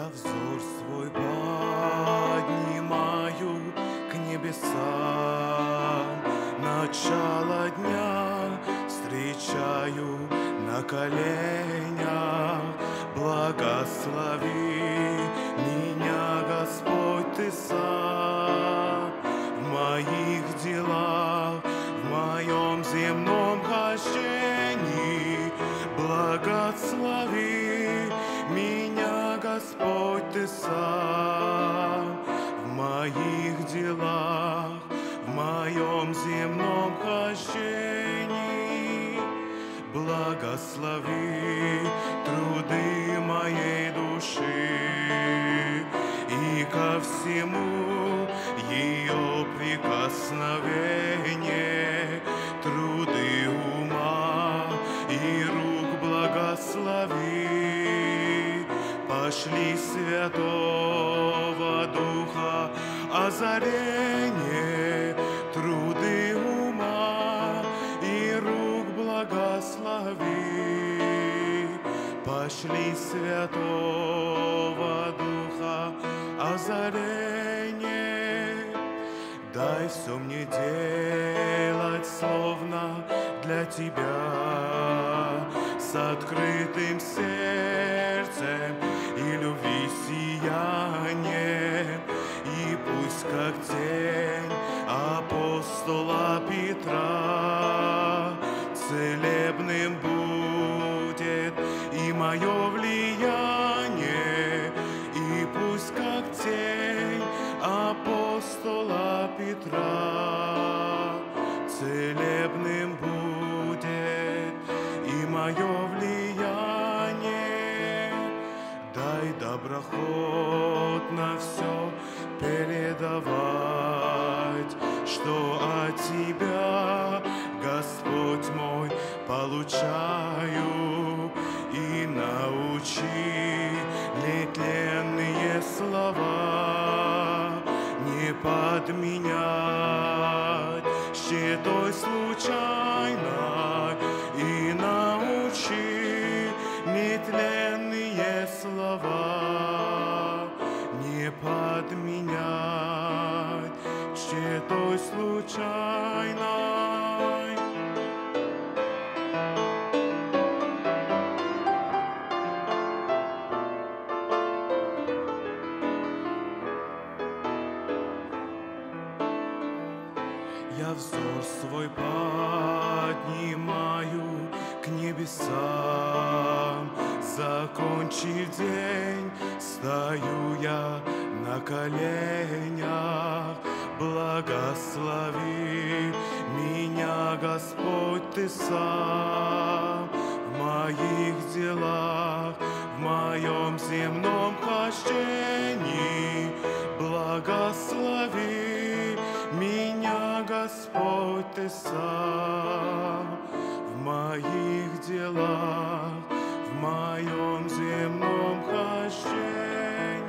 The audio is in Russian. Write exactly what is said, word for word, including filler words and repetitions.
Я взор свой поднимаю к небесам, начало дня встречаю на коленях. Благослови меня, Господь, Ты сам, в моих делах, в моем земном хождении. Благослови меня, Господь, Ты сам, в моих делах, в моем земном хождении. Благослови труды моей души и ко всему ее прикосновение, труды ума и рук благослови. Пошли Святого Духа озарение, труды ума и рук благослови. Пошли Святого Духа озарение. Дай все мне делать словно для Тебя, с открытым сердцем и любви сияние. И пусть как тень апостола Петра целебным будет и мое влияние. И пусть как тень апостола Петра целебным будет и мое влияние. Дай доброхотно все передавать, что от Тебя, Господь мой, получаю. И научи нетленные слова не подменять щетой случайной. И научи нетленные слова не подменять щетой случайной. Я взор свой поднимаю к небесам, закончив день, стою я на коленях. Благослови меня, Господь, Ты сам, в моих делах, в моем земном хождении. Благослови меня, Господь, Ты сам, в моих делах, в моем земном хождении.